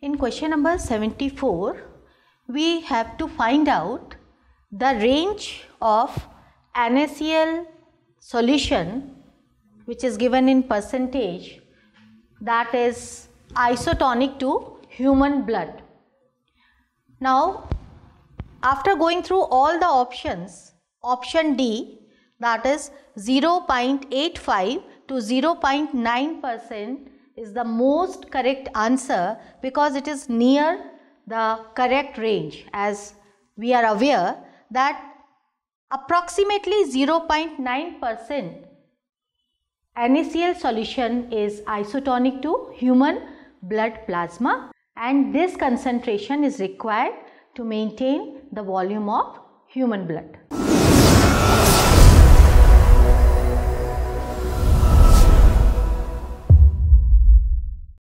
In question number 74, we have to find out the range of NaCl solution which is given in percentage, that is isotonic to human blood. Now, after going through all the options, option D, that is 0.85 to 0.9% is the most correct answer because it is near the correct range, as we are aware that approximately 0.9% NaCl solution is isotonic to human blood plasma, and this concentration is required to maintain the volume of human blood.